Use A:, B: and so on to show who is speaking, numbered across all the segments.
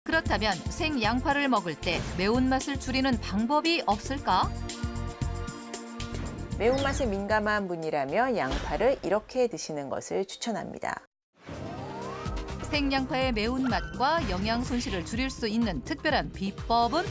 A: 그렇다면 생양파를 먹을 때 매운맛을 줄이는 방법이 없을까?
B: 매운맛에 민감한 분이라면 양파를 이렇게 드시는 것을 추천합니다.
A: 생양파의 매운맛과 영양 손실을 줄일 수 있는 특별한 비법은?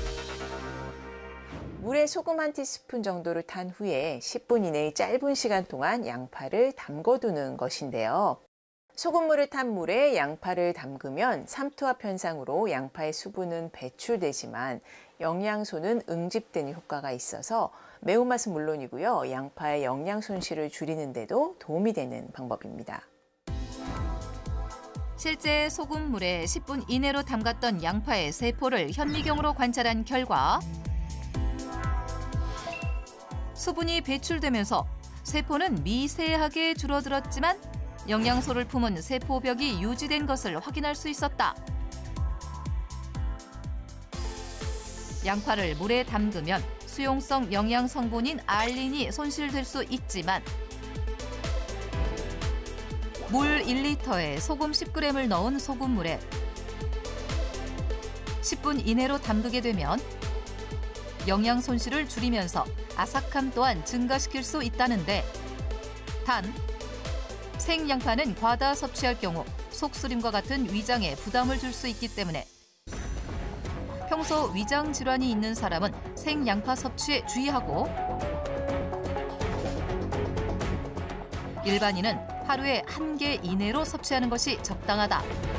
B: 물에 소금 한 티스푼 정도를 탄 후에 10분 이내의 짧은 시간 동안 양파를 담궈두는 것인데요. 소금물을 탄 물에 양파를 담그면 삼투압 현상으로 양파의 수분은 배출되지만 영양소는 응집되는 효과가 있어서 매운맛은 물론이고요. 양파의 영양 손실을 줄이는 데도 도움이 되는 방법입니다.
A: 실제 소금물에 10분 이내로 담갔던 양파의 세포를 현미경으로 관찰한 결과 수분이 배출되면서 세포는 미세하게 줄어들었지만 영양소를 품은 세포벽이 유지된 것을 확인할 수 있었다. 양파를 물에 담그면 수용성 영양 성분인 알린이 손실될 수 있지만 물 1리터에 소금 10g을 넣은 소금물에 10분 이내로 담그게 되면 영양 손실을 줄이면서 아삭함 또한 증가시킬 수 있다는데 단 생양파는 과다 섭취할 경우 속쓰림과 같은 위장에 부담을 줄 수 있기 때문에 평소 위장 질환이 있는 사람은 생양파 섭취에 주의하고 일반인은 하루에 1개 이내로 섭취하는 것이 적당하다.